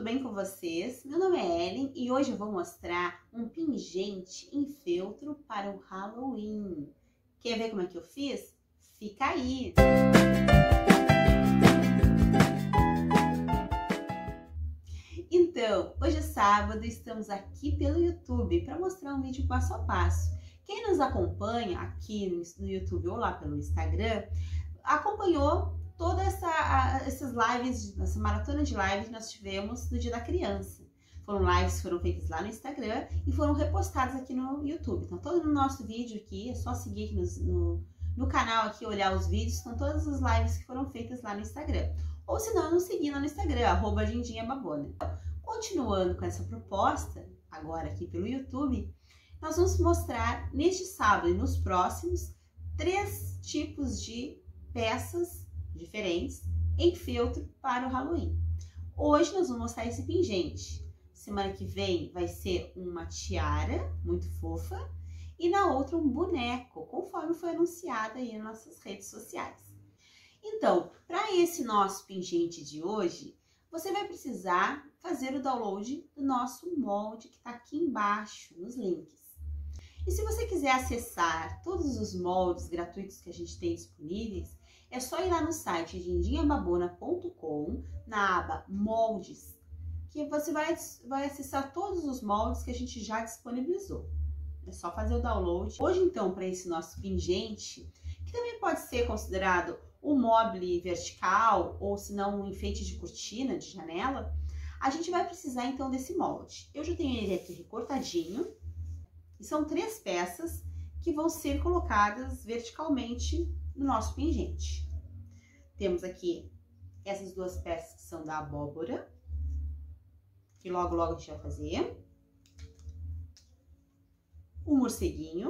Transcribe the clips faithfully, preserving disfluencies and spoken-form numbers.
bem com vocês? Meu nome é Ellen e hoje eu vou mostrar um pingente em feltro para o Halloween. Quer ver como é que eu fiz? Fica aí! Então, hoje é sábado e estamos aqui pelo YouTube para mostrar um vídeo passo a passo. Quem nos acompanha aqui no YouTube ou lá pelo Instagram, acompanhou toda essa essas lives, essa maratona de lives que nós tivemos no Dia da Criança. Foram lives que foram feitas lá no Instagram e foram repostadas aqui no YouTube. Então, todo o nosso vídeo aqui, é só seguir aqui no, no, no canal aqui, olhar os vídeos, estão todas as lives que foram feitas lá no Instagram. Ou se não, nos seguir lá no Instagram, arroba Dindinha Babona. Continuando com essa proposta, agora aqui pelo YouTube, nós vamos mostrar neste sábado e nos próximos, três tipos de peças diferentes em feltro para o Halloween. Hoje nós vamos mostrar esse pingente. Semana que vem vai ser uma tiara muito fofa e na outra um boneco, conforme foi anunciado aí nas nossas redes sociais. Então, para esse nosso pingente de hoje, você vai precisar fazer o download do nosso molde que está aqui embaixo nos links. E se você quiser acessar todos os moldes gratuitos que a gente tem disponíveis, é só ir lá no site dindinha babona ponto com, na aba moldes, que você vai, vai acessar todos os moldes que a gente já disponibilizou. É só fazer o download. Hoje, então, para esse nosso pingente, que também pode ser considerado um mobile vertical, ou se não um enfeite de cortina, de janela, a gente vai precisar, então, desse molde. Eu já tenho ele aqui recortadinho, e são três peças que vão ser colocadas verticalmente no nosso pingente. Temos aqui essas duas peças que são da abóbora, que logo, logo a gente vai fazer. O morceguinho.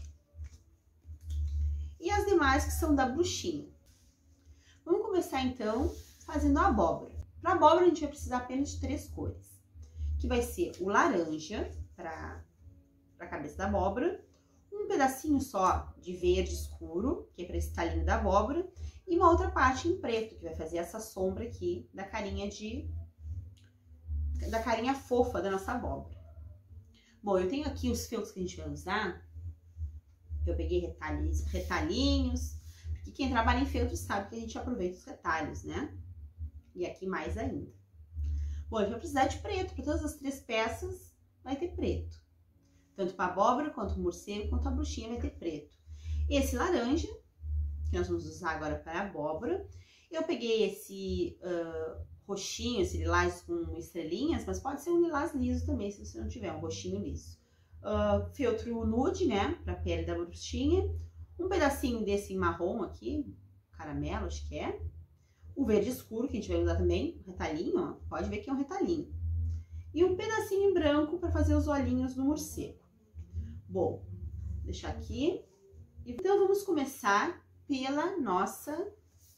E as demais que são da bruxinha. Vamos começar, então, fazendo a abóbora. Para a abóbora, a gente vai precisar apenas de três cores. Que vai ser o laranja, para a cabeça da abóbora. Um pedacinho só de verde escuro, que é para esse talinho da abóbora, e uma outra parte em preto, que vai fazer essa sombra aqui da carinha de da carinha fofa da nossa abóbora. Bom, eu tenho aqui os feltros que a gente vai usar. Eu peguei retalhinhos, retalhinhos, porque quem trabalha em feltro sabe que a gente aproveita os retalhos, né? E aqui mais ainda. Bom, a gente vai precisar de preto, para todas as três peças vai ter preto. Tanto para a abóbora, quanto o morcego, quanto a bruxinha vai ter preto. Esse laranja, que nós vamos usar agora para a abóbora. Eu peguei esse uh, roxinho, esse lilás com estrelinhas, mas pode ser um lilás liso também, se você não tiver um roxinho liso. Uh, feltro nude, né, para a pele da bruxinha. Um pedacinho desse marrom aqui, caramelo, acho que é. O verde escuro, que a gente vai usar também, um retalhinho, ó, pode ver que é um retalhinho. E um pedacinho branco para fazer os olhinhos do morcego. Bom, vou deixar aqui. Então, vamos começar pela nossa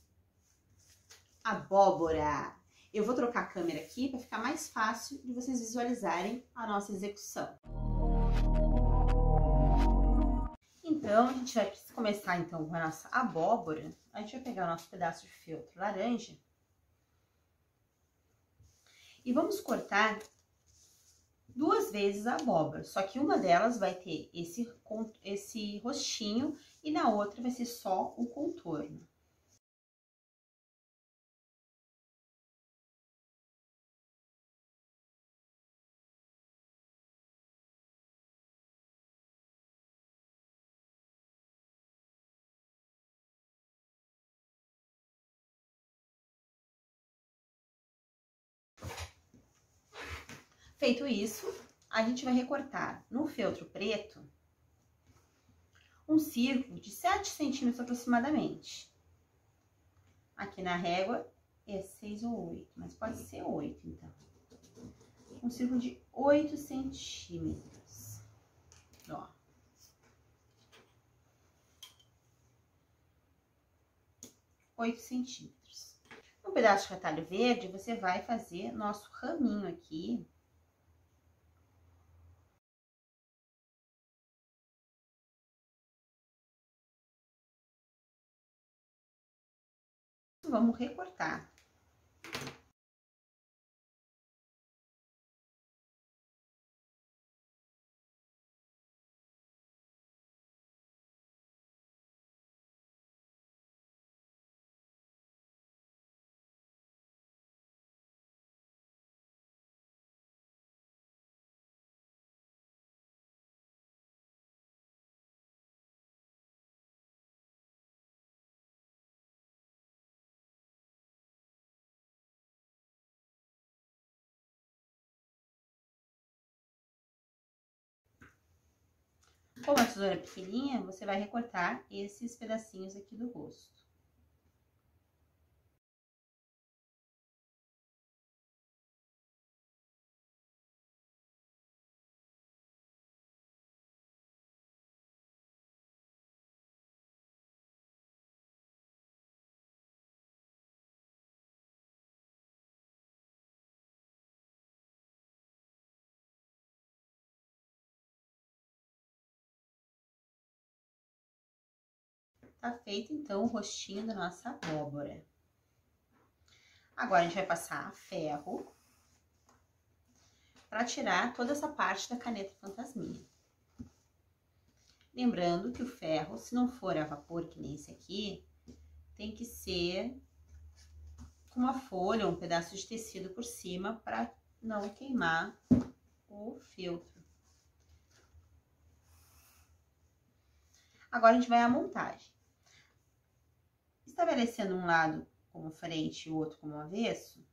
abóbora. Eu vou trocar a câmera aqui para ficar mais fácil de vocês visualizarem a nossa execução. Então, a gente vai começar então com a nossa abóbora. A gente vai pegar o nosso pedaço de feltro laranja e vamos cortar duas vezes a abóbora, só que uma delas vai ter esse, esse rostinho e na outra vai ser só o contorno. Feito isso, a gente vai recortar no feltro preto um círculo de sete centímetros aproximadamente. Aqui na régua é seis ou oito, mas pode ser oito, então. Um círculo de oito centímetros. Ó. oito centímetros. Um pedaço de retalho verde, você vai fazer nosso raminho aqui. Vamos recortar. Com a tesoura pequenininha, você vai recortar esses pedacinhos aqui do rosto. Tá feito, então, o rostinho da nossa abóbora. Agora, a gente vai passar ferro para tirar toda essa parte da caneta fantasminha. Lembrando que o ferro, se não for a vapor, que nem esse aqui, tem que ser com uma folha, um pedaço de tecido por cima para não queimar o feltro. Agora, a gente vai à montagem. Estabelecendo um lado como frente e o outro como avesso,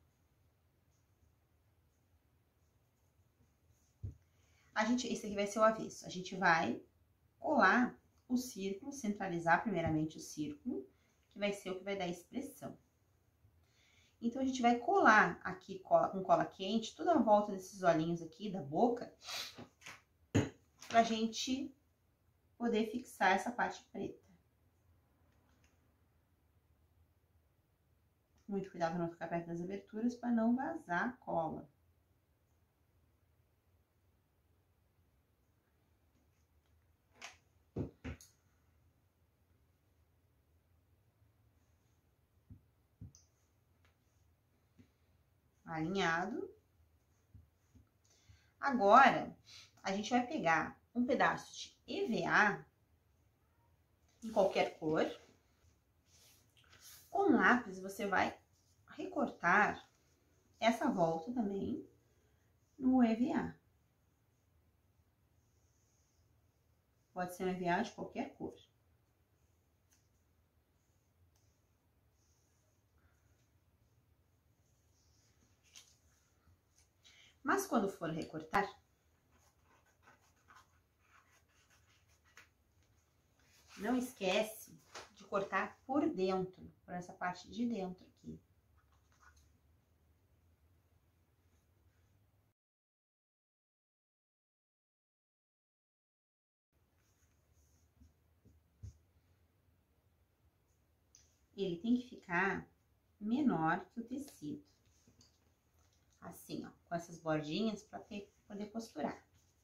a gente, esse aqui vai ser o avesso. A gente vai colar o círculo, centralizar primeiramente o círculo, que vai ser o que vai dar expressão. Então, a gente vai colar aqui com cola quente, toda a volta desses olhinhos aqui da boca, pra gente poder fixar essa parte preta. Muito cuidado para não ficar perto das aberturas, para não vazar a cola. Alinhado. Agora, a gente vai pegar um pedaço de E V A, em qualquer cor. Com lápis, você vai recortar essa volta também no E V A. Pode ser um E V A de qualquer cor. Mas quando for recortar, não esquece de cortar por dentro, por essa parte de dentro aqui. Ele tem que ficar menor que o tecido. Assim, ó, com essas bordinhas para poder costurar.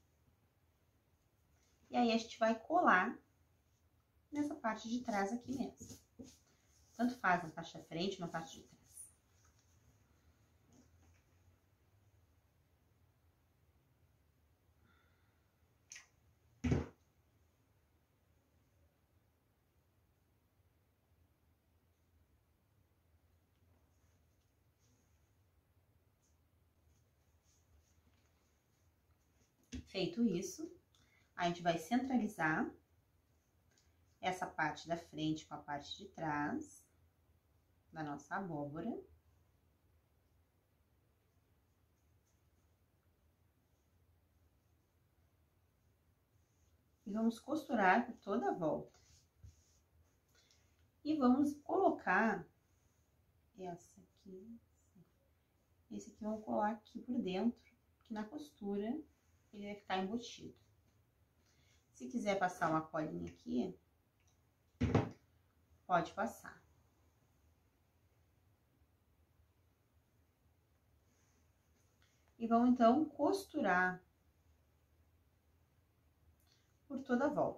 E aí, a gente vai colar nessa parte de trás aqui mesmo. Tanto faz na parte da frente, na parte de trás. Feito isso, a gente vai centralizar essa parte da frente com a parte de trás da nossa abóbora. E vamos costurar por toda a volta. E vamos colocar essa aqui, esse aqui vamos colar aqui por dentro, que na costura ele vai ficar embutido. Se quiser passar uma colinha aqui, pode passar. E vamos, então, costurar por toda a volta.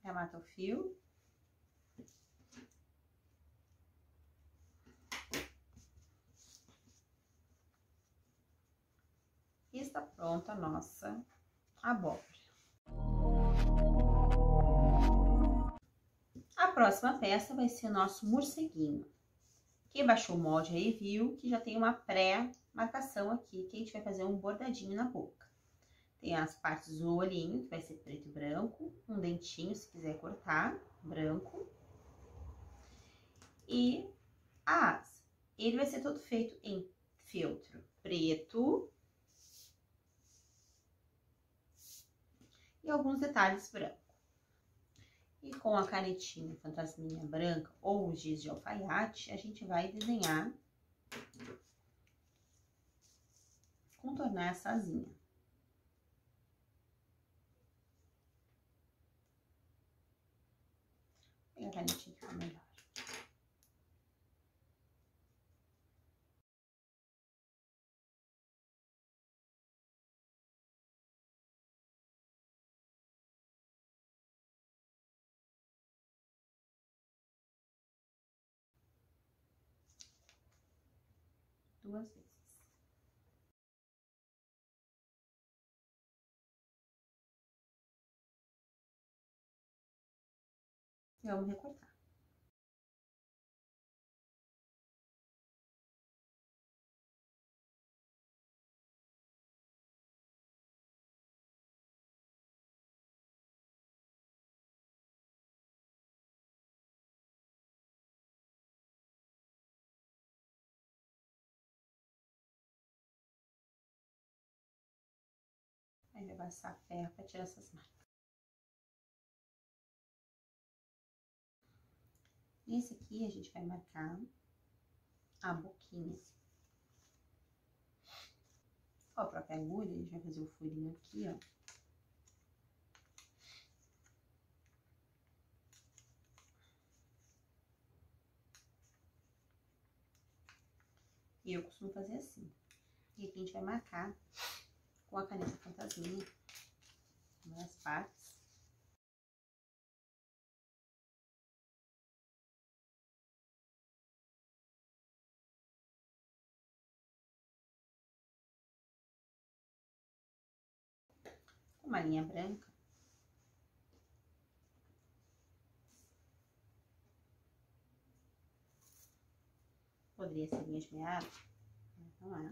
Arremata o fio. E está pronta a nossa abóbora. A próxima peça vai ser o nosso morceguinho. Quem baixou o molde aí viu que já tem uma pré-marcação aqui, que a gente vai fazer um bordadinho na boca. Tem as partes do olhinho, que vai ser preto e branco, um dentinho, se quiser cortar, branco. E a asa. Ele vai ser todo feito em feltro preto e alguns detalhes brancos. E com a canetinha fantasminha branca ou os giz de alfaiate, a gente vai desenhar, contornar essa asinha. Vou pegar a canetinha que fica melhor. Duas vezes. E vamos recortar. Aí vai passar a ferro para tirar essas marcas. Nesse aqui, a gente vai marcar a boquinha. Com a própria agulha, a gente vai fazer o furinho aqui, ó. E eu costumo fazer assim. E aqui a gente vai marcar com a caneta fantasminha nas partes. Uma linha branca. Poderia ser linha de meada, mas não é.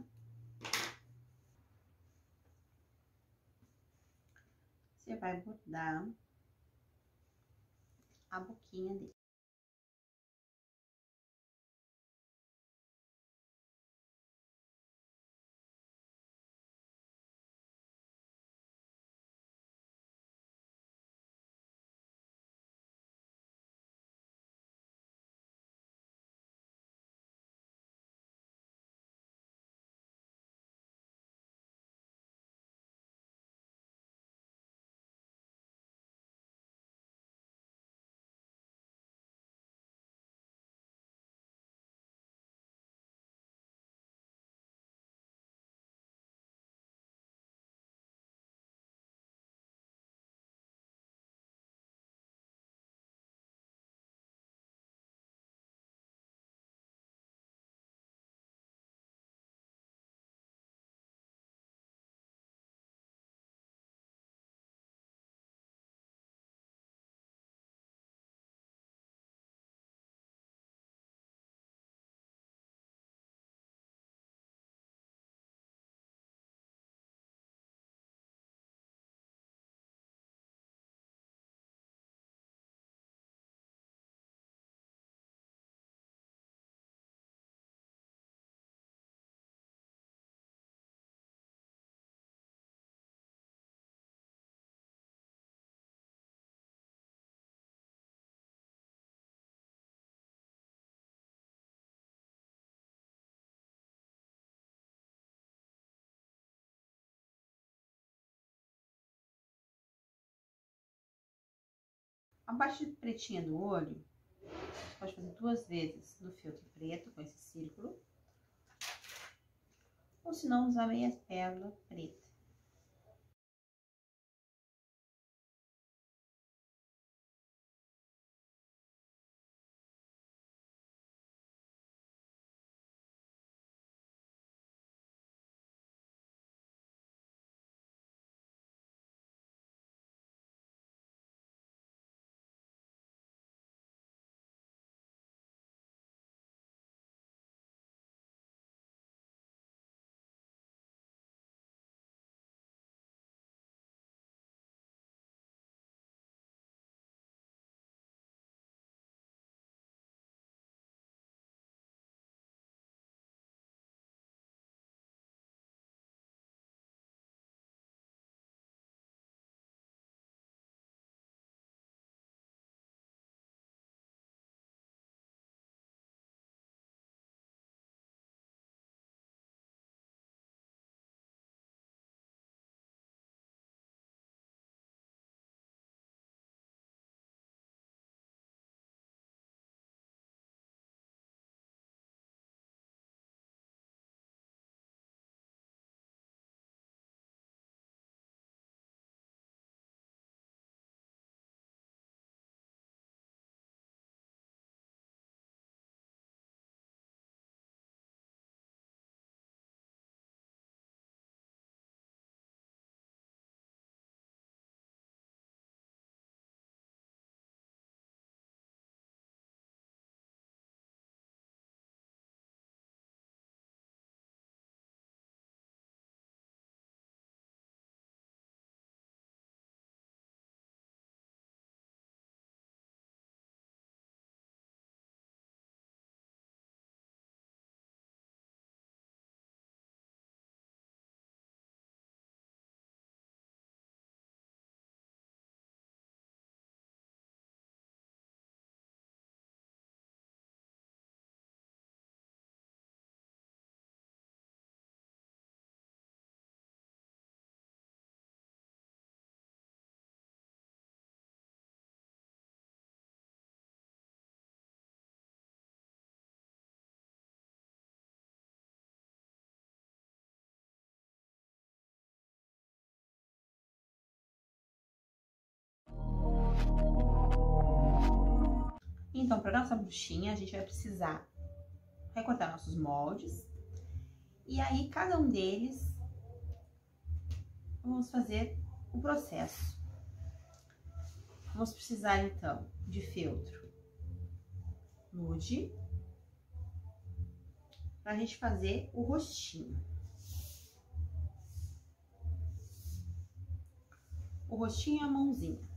Você vai bordar a boquinha dele. A parte pretinha do olho, você pode fazer duas vezes no feltro preto, com esse círculo. Ou se não, usar meia pérola preta. Então, para nossa bruxinha, a gente vai precisar recortar nossos moldes. E aí, cada um deles, vamos fazer o processo. Vamos precisar, então, de feltro nude, pra gente fazer o rostinho. O rostinho e a mãozinha.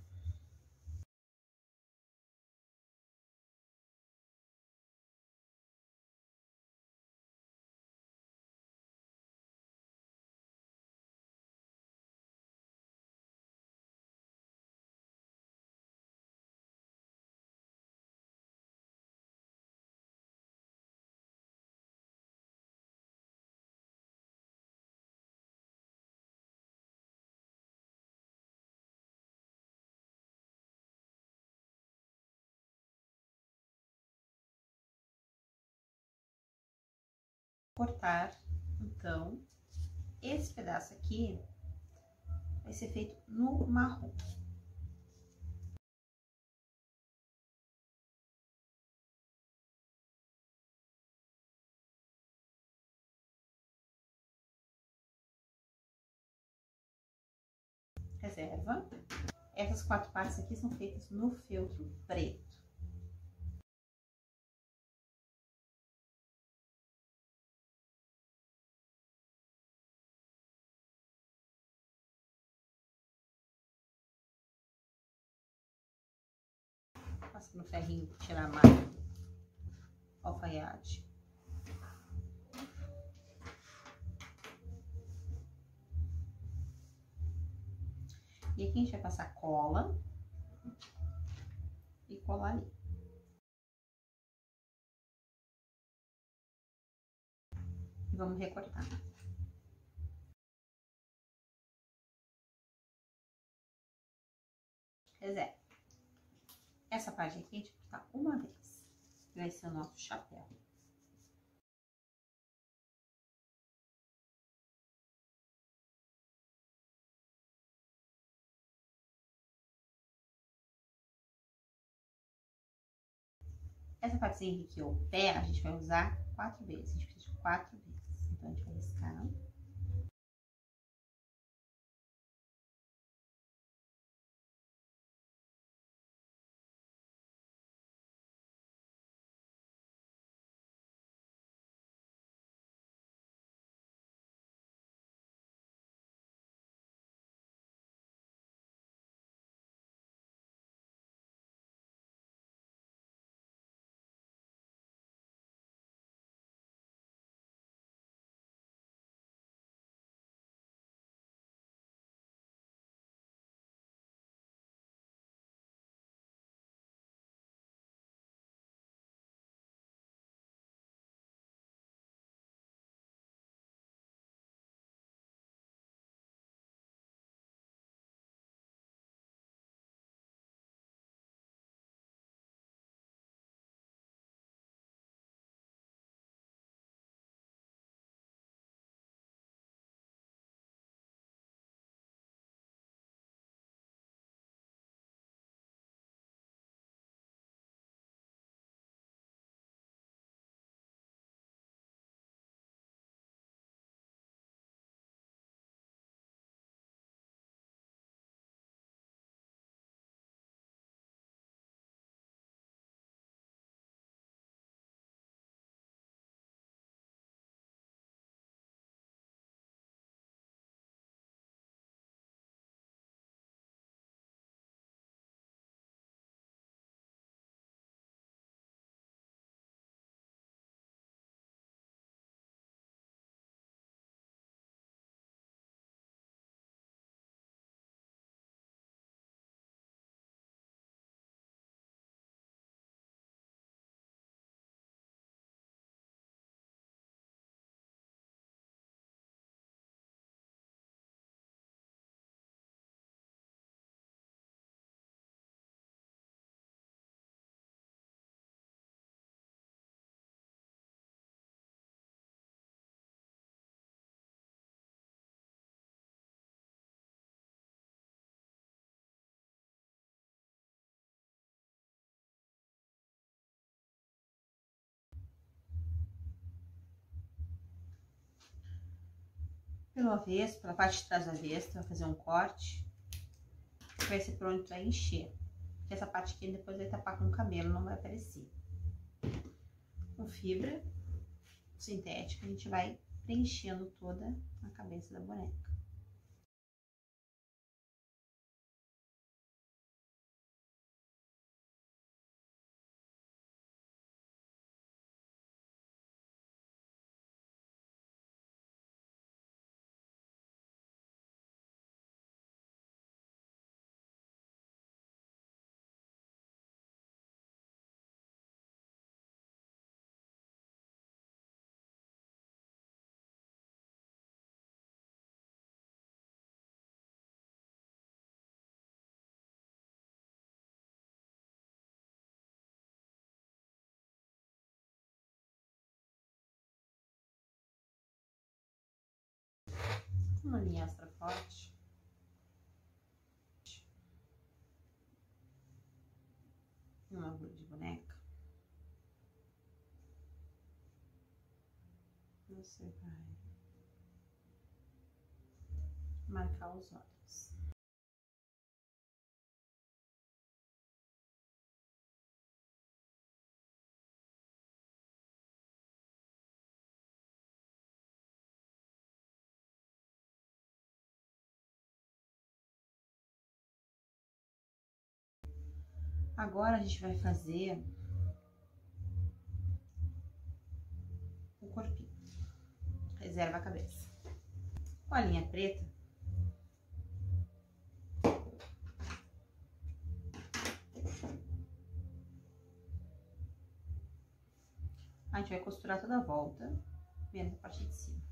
Cortar, então, esse pedaço aqui vai ser feito no marrom. Reserva. Essas quatro partes aqui são feitas no feltro preto. Passa no ferrinho para tirar mais alfaiate. E aqui a gente vai passar cola e colar ali. E vamos recortar. Reserva. Essa parte aqui a gente vai cortar uma vez. Vai ser o nosso chapéu. Essa partezinha aqui, que é o pé, a gente vai usar quatro vezes. A gente precisa de quatro vezes. Então, a gente vai riscar. pelo avesso, pela parte de trás do avesso, vai fazer um corte. Vai ser pronto pra encher. Porque essa parte aqui depois vai tapar com o cabelo, não vai aparecer. Com fibra sintética, a gente vai preenchendo toda a cabeça da boneca. Uma linha extra forte. Uma agulha de boneca. Você vai marcar os olhos. Agora a gente vai fazer o corpinho. Reserva a cabeça. Com a linha preta, a gente vai costurar toda a volta, vendo a parte de cima.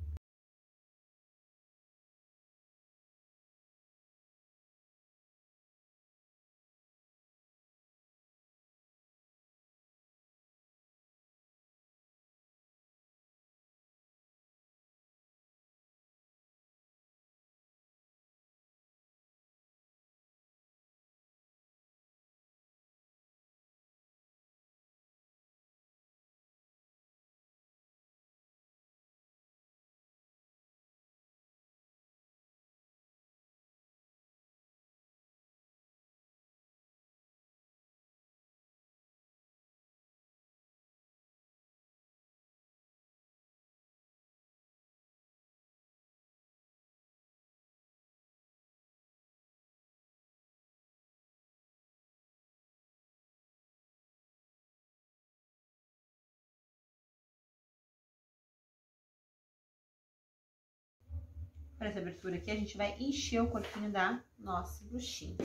Para essa abertura aqui, a gente vai encher o corpinho da nossa bruxinha.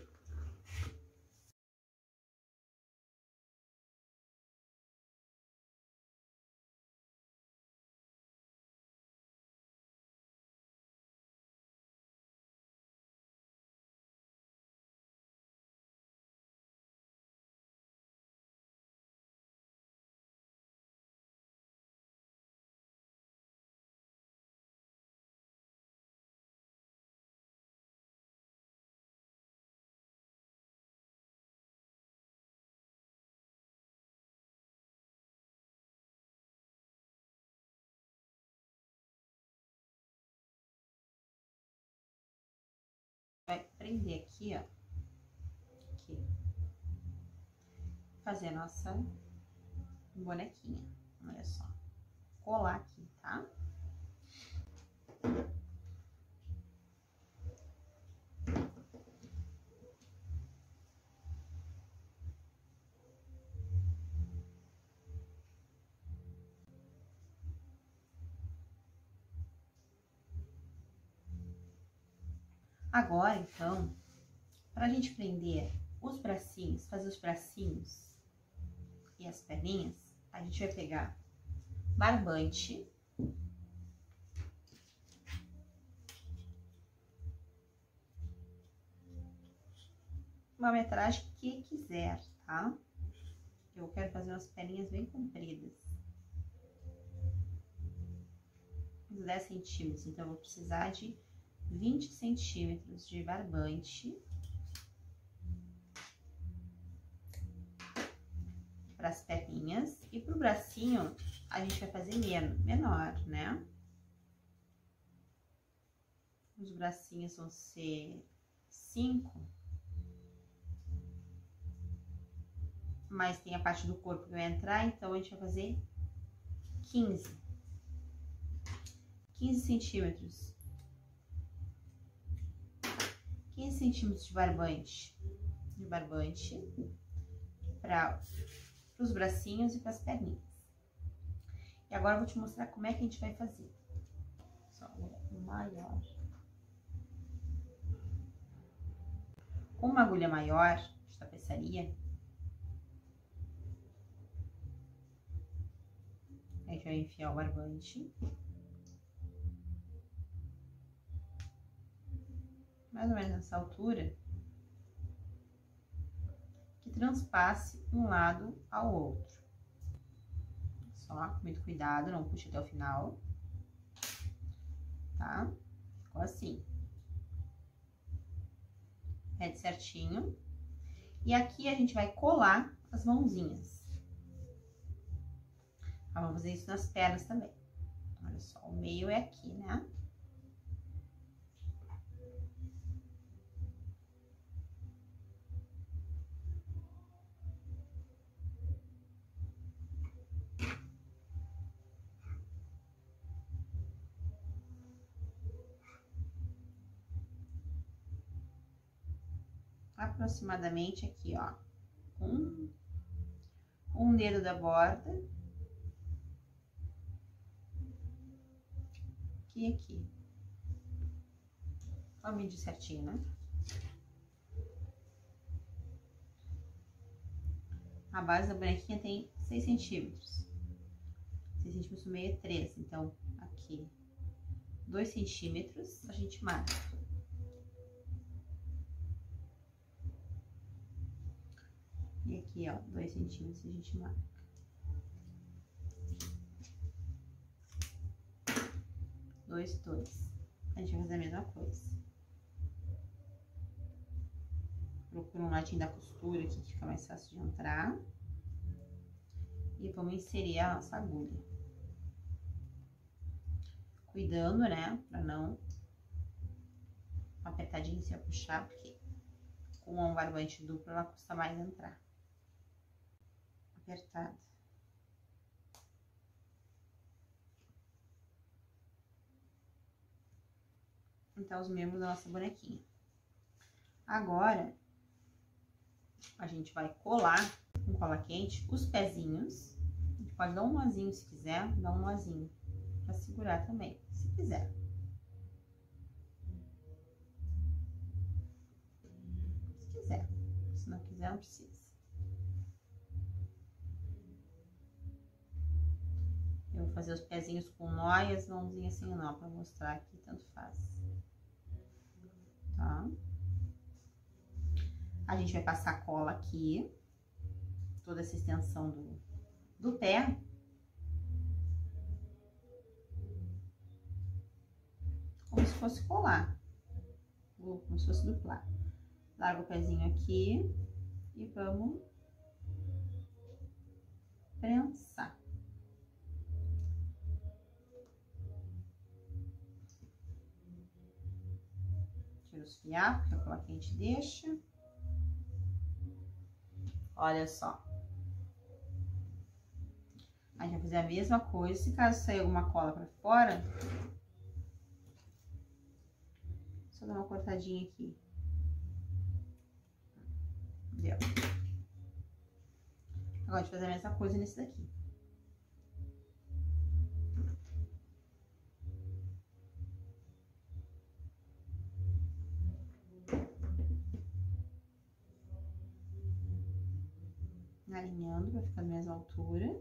Vai prender aqui, ó, aqui, fazer a nossa bonequinha, olha só, colar aqui, tá? Agora, então, pra gente prender os bracinhos, fazer os bracinhos e as perninhas, a gente vai pegar barbante, uma metragem que quiser, tá? Eu quero fazer umas perninhas bem compridas, uns dez centímetros, então eu vou precisar de vinte centímetros de barbante para as perninhas, e pro bracinho a gente vai fazer menor, né? Os bracinhos vão ser cinco. Mas tem a parte do corpo que vai entrar, então a gente vai fazer quinze. quinze centímetros. quinze centímetros de barbante. De barbante para os bracinhos e para as perninhas. E agora eu vou te mostrar como é que a gente vai fazer. Só um maior. Com uma agulha maior de tapeçaria, a gente vai enfiar o barbante. Mais ou menos nessa altura, que transpasse um lado ao outro. Só com muito cuidado, não puxe até o final, tá? Ficou assim. Mede certinho. E aqui a gente vai colar as mãozinhas. Ah, vamos fazer isso nas pernas também. Olha só, o meio é aqui, né? Aproximadamente aqui, ó, um, um dedo da borda e aqui. Vamos medir certinho, né? A base da bonequinha tem seis centímetros. seis centímetros no meio é três, então aqui dois centímetros a gente marca. E aqui, ó, dois centímetros a gente marca. Dois, dois. A gente vai fazer a mesma coisa. Procura um ladinho da costura aqui que fica mais fácil de entrar. E vamos inserir a nossa agulha. Cuidando, né, pra não apertadinho se puxar, porque com um barbante duplo ela custa mais entrar. Apertado. Então, os membros da nossa bonequinha. Agora, a gente vai colar com cola quente os pezinhos. A gente pode dar um nozinho se quiser, dar um nozinho pra segurar também, se quiser. Se quiser. Se não quiser, não precisa. Eu vou fazer os pezinhos com nó e as mãozinhas sem nó, pra mostrar que tanto faz. Tá? A gente vai passar cola aqui, toda essa extensão do, do pé. Como se fosse colar, ou como se fosse duplar. Larga o pezinho aqui e vamos prensar. Tira os fiapos, que a cola quente deixa. Olha só. A gente vai fazer a mesma coisa. Se caso sair alguma cola pra fora, só dar uma cortadinha aqui. Deu. Agora a gente vai fazer a mesma coisa nesse daqui. Alinhando pra ficar da mesma altura.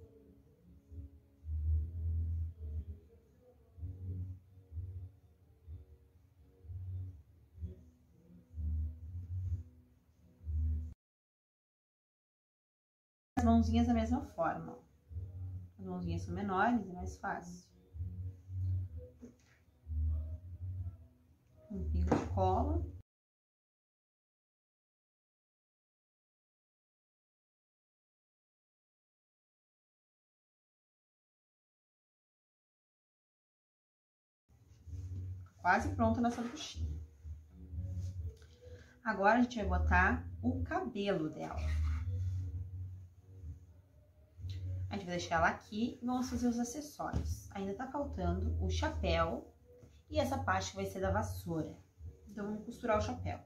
As mãozinhas da mesma forma, ó. As mãozinhas são menores, é mais fácil. Um pingo de cola. quase pronta a nossa bruxinha. Agora, a gente vai botar o cabelo dela. A gente vai deixar ela aqui e vamos fazer os acessórios. Ainda tá faltando o chapéu e essa parte que vai ser da vassoura. Então, vamos costurar o chapéu.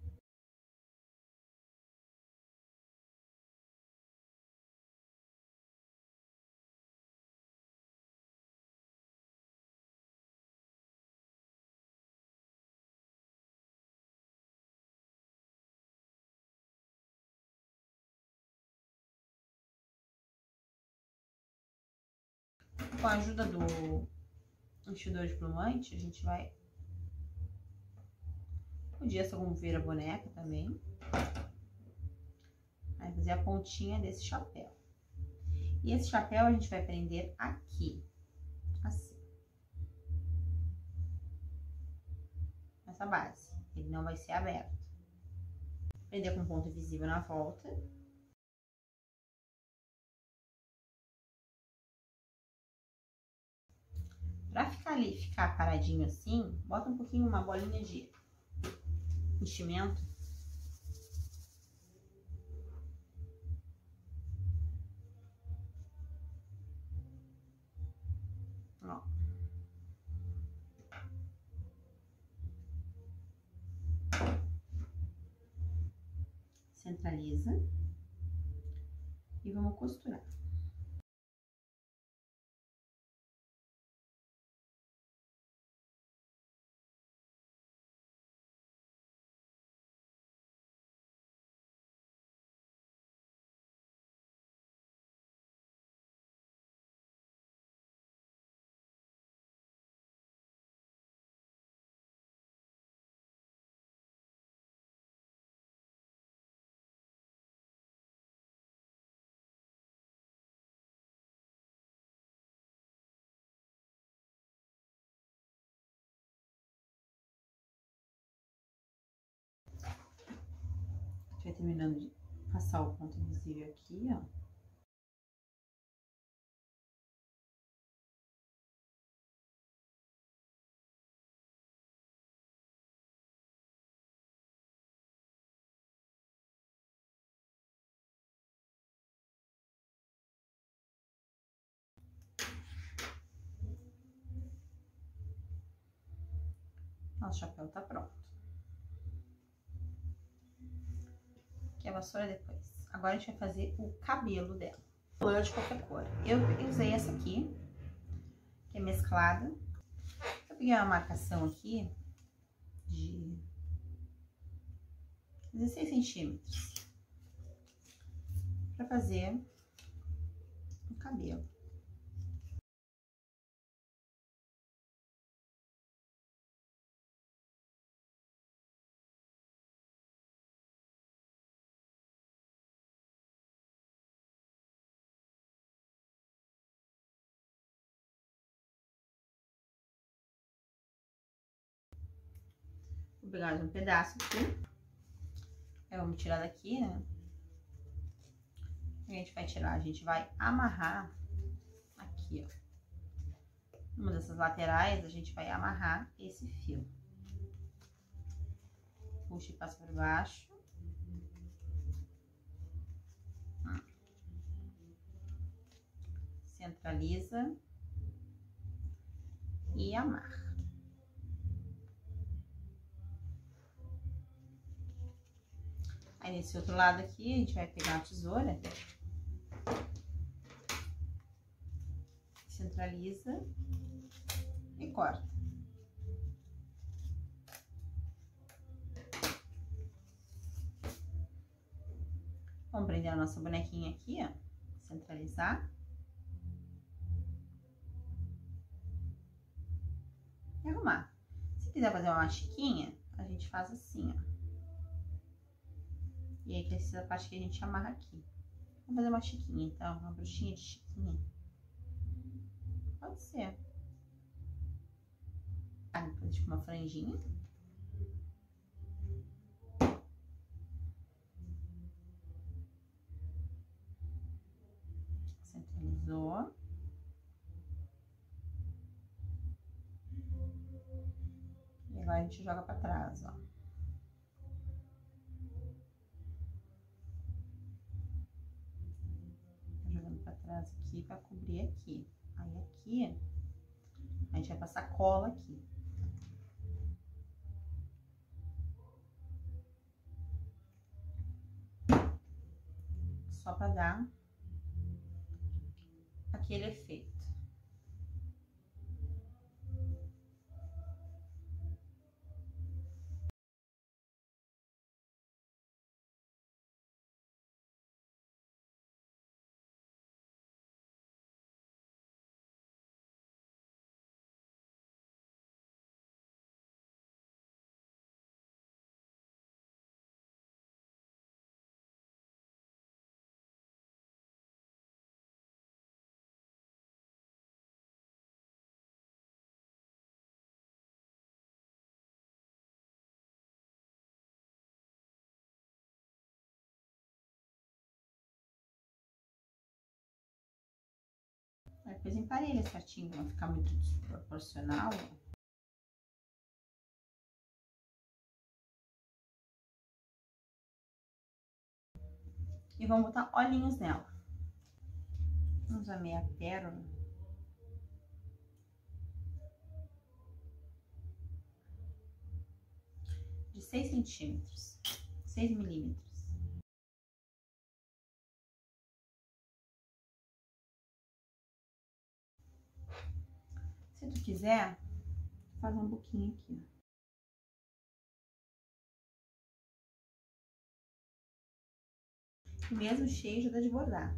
Com a ajuda do enxugador de plumante, a gente vai... Podia ser como ver a boneca também. Vai fazer a pontinha desse chapéu. E esse chapéu a gente vai prender aqui, assim. Nessa base. Ele não vai ser aberto. Prender com ponto invisível na volta. Pra ficar ali, ficar paradinho assim, bota um pouquinho, uma bolinha de enchimento. Ó. Centraliza. E vamos costurar. Vai terminando de passar o ponto invisível aqui, ó. Nosso chapéu tá pronto. Aqui a vassoura depois. Agora a gente vai fazer o cabelo dela. Cor de qualquer cor. Eu usei essa aqui, que é mesclada. Eu peguei uma marcação aqui de dezesseis centímetros para fazer o cabelo. Vou pegar mais um pedaço aqui. Aí vamos tirar daqui, né? A gente vai tirar, a gente vai amarrar aqui, ó. Uma dessas laterais, a gente vai amarrar esse fio. Puxa e passa por baixo. Centraliza. E amarra. Aí, nesse outro lado aqui, a gente vai pegar a tesoura. Centraliza. E corta. Vamos prender a nossa bonequinha aqui, ó. Centralizar. E arrumar. Se quiser fazer uma chiquinha, a gente faz assim, ó. E aí, precisa a parte que a gente amarra aqui. Vamos fazer uma chiquinha, então. Uma bruxinha de chiquinha. Pode ser. Ah, depois de uma franjinha. Centralizou. a gente joga pra trás, ó. Tá jogando pra trás aqui pra cobrir aqui. Aí aqui, a gente vai passar cola aqui. Só pra dar aquele efeito. Depois emparelha certinho, pra não ficar muito desproporcional. E vamos botar olhinhos nela. Vamos usar meia pérola. De seis centímetros, seis milímetros. Se tu quiser, faz um pouquinho aqui, ó. O mesmo cheio já dá de bordar.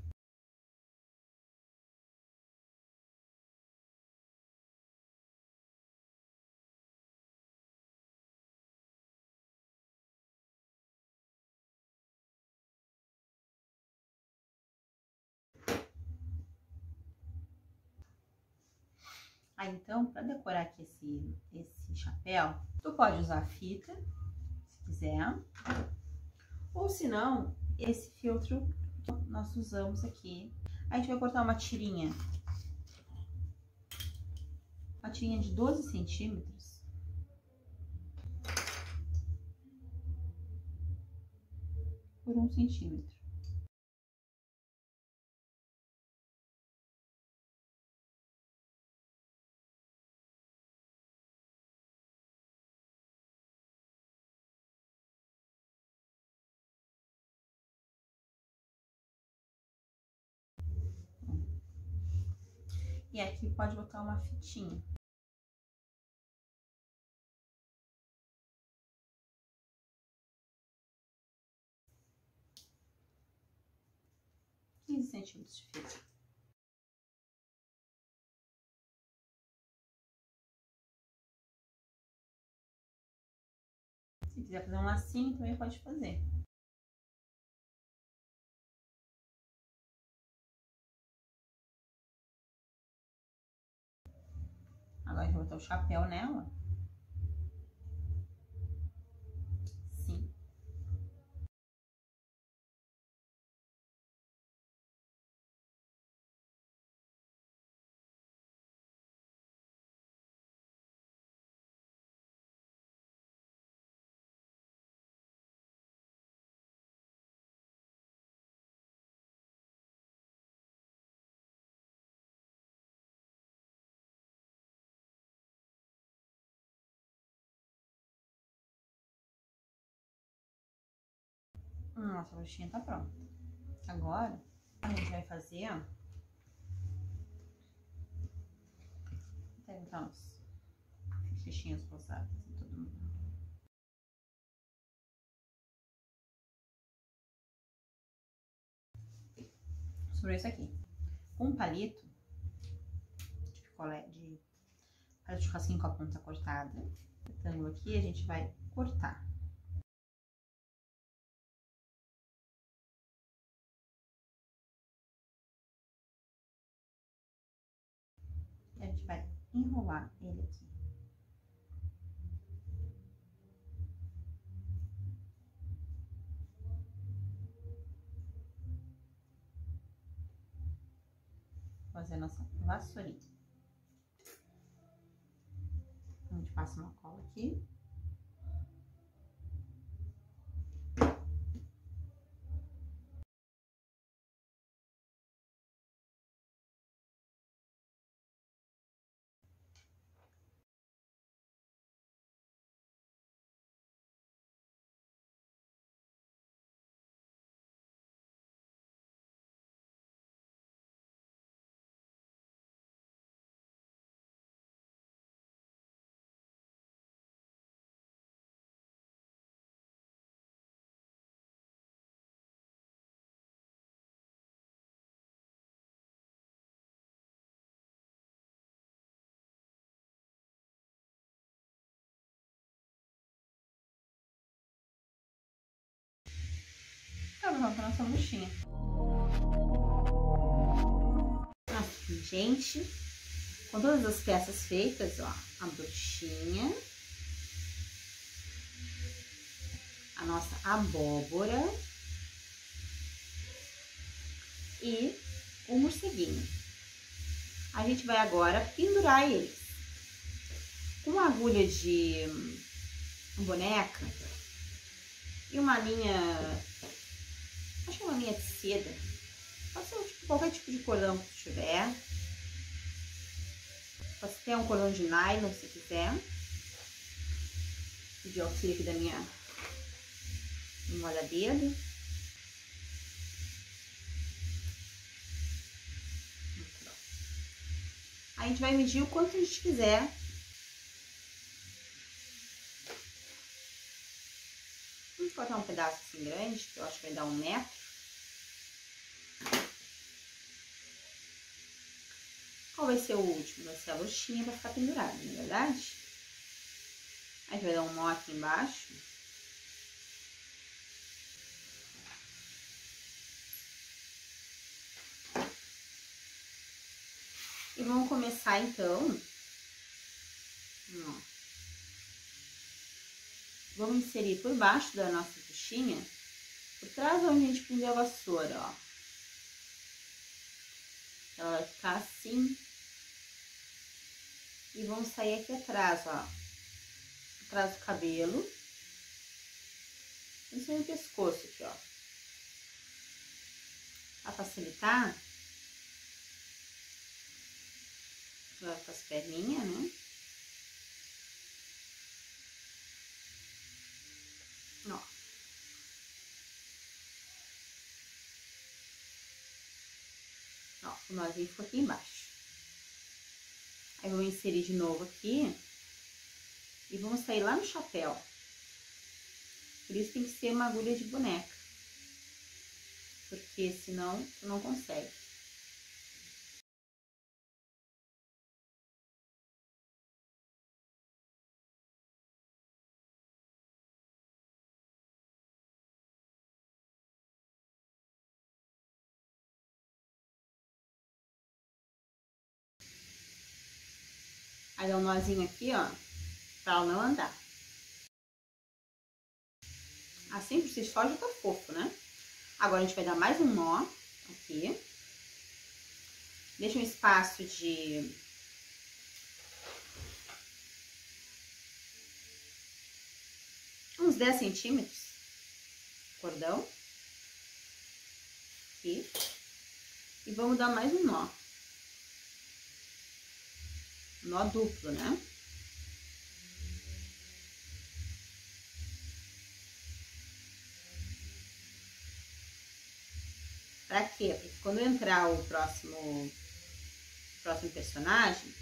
Aí, então, para decorar aqui esse, esse chapéu, tu pode usar fita, se quiser. Ou se não, esse filtro que nós usamos aqui. A gente vai cortar uma tirinha. Uma tirinha de doze centímetros. Por um centímetro. E aqui pode botar uma fitinha. quinze centímetros de fita. Se quiser fazer um lacinho, também pode fazer. Agora a gente vai botar o chapéu nela. Sim. Nossa, a bruxinha tá pronta. Agora, a gente vai fazer, ó. Vou tentar uns fichinhos rosados em todo mundo. Sobre isso aqui. Um palito de picolé, de palito de churrasquinho com a ponta cortada. Retângulo aqui, a gente vai cortar. E a gente vai enrolar ele aqui. Fazer a nossa vassourinha. A gente gente passa uma cola aqui. Tá pronta a nossa bruxinha. Assim, gente, com todas as peças feitas, ó, a bruxinha, a nossa abóbora e o morceguinho. A gente vai agora pendurar eles com uma agulha de boneca e uma linha, acho que é uma linha de seda, pode ser tipo, qualquer tipo de cordão que você tiver, pode ter um cordão de nylon se quiser. Vou pedir auxílio aqui da minha molha-dedo. A gente vai medir o quanto a gente quiser. Vamos cortar um pedaço assim grande, que eu acho que vai dar um metro. Qual vai ser o último? Vai ser a bruxinha para ficar pendurada, não é verdade? A gente vai dar um nó aqui embaixo. E vamos começar então. Ó. Vamos inserir por baixo da nossa bruxinha, por trás onde a gente prendeu a vassoura, ó. Ela vai ficar assim. E vamos sair aqui atrás, ó. Atrás do cabelo. Em cima do pescoço aqui, ó. Pra facilitar. Vai com as perninhas, né? Ó. Ó, o nozinho ficou aqui embaixo. Aí, vou inserir de novo aqui. E vamos sair lá no chapéu. Por isso tem que ser uma agulha de boneca. Porque senão, tu não consegue. Aí dá um nozinho aqui, ó, pra ela não andar. Assim, por si só, já tá fofo, né? Agora, a gente vai dar mais um nó aqui. Deixa um espaço de... uns dez centímetros. Cordão. Aqui. E vamos dar mais um nó. Nó duplo, né? Pra quê? Porque quando entrar o próximo, próximo personagem,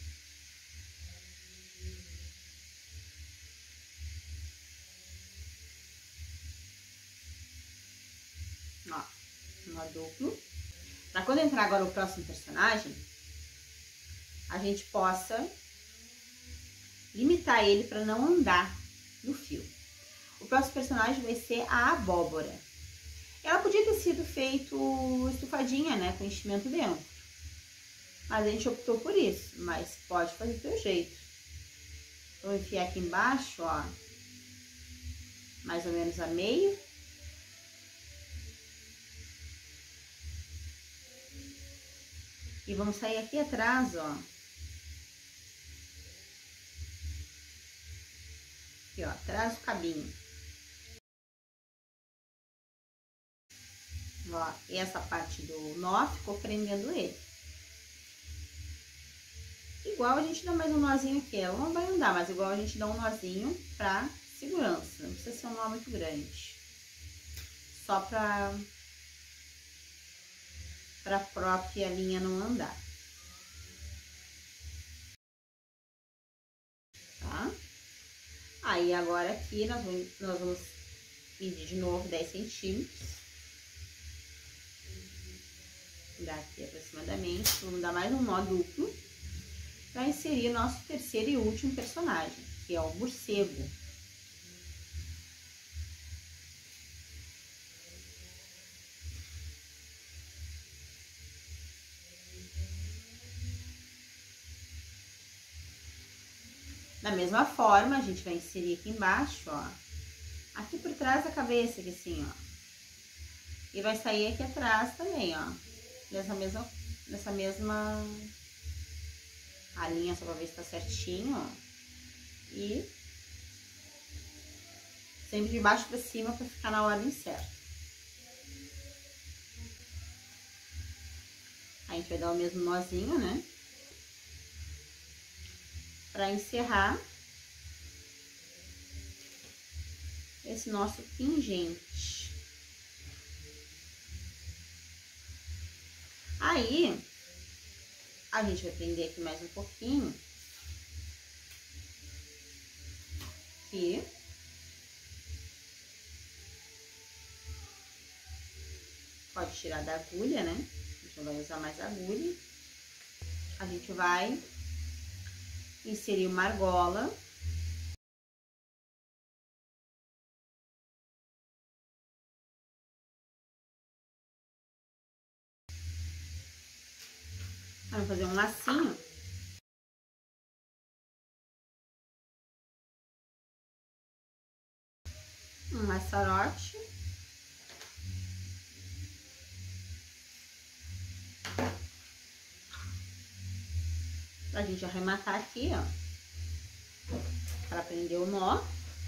ó, nó duplo. Pra quando entrar agora o próximo personagem, a gente possa limitar ele para não andar no fio. O próximo personagem vai ser a abóbora. Ela podia ter sido feito estufadinha, né, com enchimento dentro. Mas a gente optou por isso, mas pode fazer do teu jeito. Vou enfiar aqui embaixo, ó, mais ou menos a meio. E vamos sair aqui atrás, ó. Aqui, ó, atrás do cabinho. Ó, e essa parte do nó ficou prendendo ele. Igual a gente dá mais um nozinho aqui, ela não vai andar, mas igual a gente dá um nozinho pra segurança, não precisa ser um nó muito grande. Só pra, pra própria linha não andar. Tá? Aí agora aqui nós vamos, nós vamos medir de novo dez centímetros. Dar aqui aproximadamente, vamos dar mais um nó duplo para inserir o nosso terceiro e último personagem, que é o morcego. Da mesma forma, a gente vai inserir aqui embaixo, ó, aqui por trás da cabeça, aqui assim, ó, e vai sair aqui atrás também, ó, dessa mesma, dessa mesma a linha, só pra ver se tá certinho, ó, e sempre de baixo pra cima pra ficar na ordem certa. Aí a gente vai dar o mesmo nozinho, né? Pra encerrar esse nosso pingente. Aí, a gente vai prender aqui mais um pouquinho. Aqui. Pode tirar da agulha, né? A gente não vai usar mais agulha. A gente vai inserir uma argola. Vamos fazer um lacinho. Um laçarote. Pra gente arrematar aqui, ó. Para prender o nó.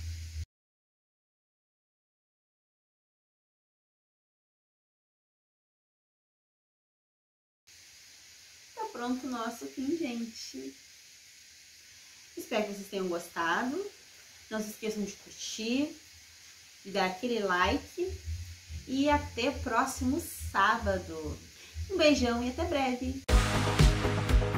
Tá pronto o nosso pingente. Espero que vocês tenham gostado. Não se esqueçam de curtir, de dar aquele like. E até o próximo sábado. Um beijão e até breve!